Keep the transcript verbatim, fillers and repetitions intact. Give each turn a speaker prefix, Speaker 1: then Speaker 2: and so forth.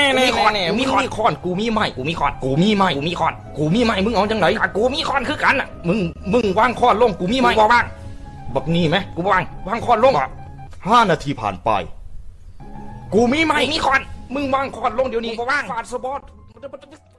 Speaker 1: น่คอนเนี่ยมีคอนคอนกูมีไม้กูมีคอนกูมีไม้กูมีคอนกูมีไม้มึงเอาจังไหนกูมีคอนคือกันอ่ะมึงมึงวางคอนลงกูมีไม้บ่วางบักนี่ไหมกูวางวางคอนลง
Speaker 2: ห้านาทีผ่านไป
Speaker 1: กูมีไม้มีคอนมึงวางคอนลงเดี๋ยวนี้บ่วางฟาดสปอร์ต